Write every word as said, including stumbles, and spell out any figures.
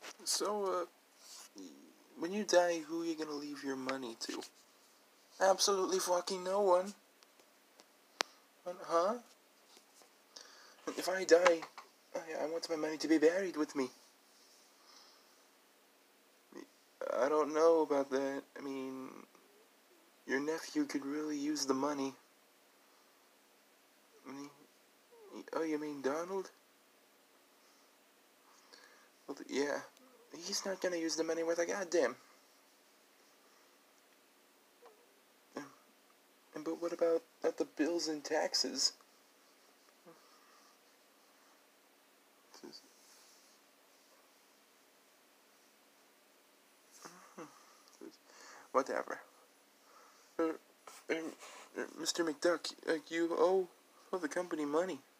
So, uh, when you die, who are you gonna leave your money to? Absolutely fucking no one. Huh? If I die, I, I want my money to be buried with me. I don't know about that. I mean, your nephew could really use the money. I mean, oh, you mean Donald? Well, yeah. He's not gonna use the money worth a goddamn. And but what about at the bills and taxes? Whatever. Uh, uh, uh, Mister McDuck, uh, you owe, owe the company money.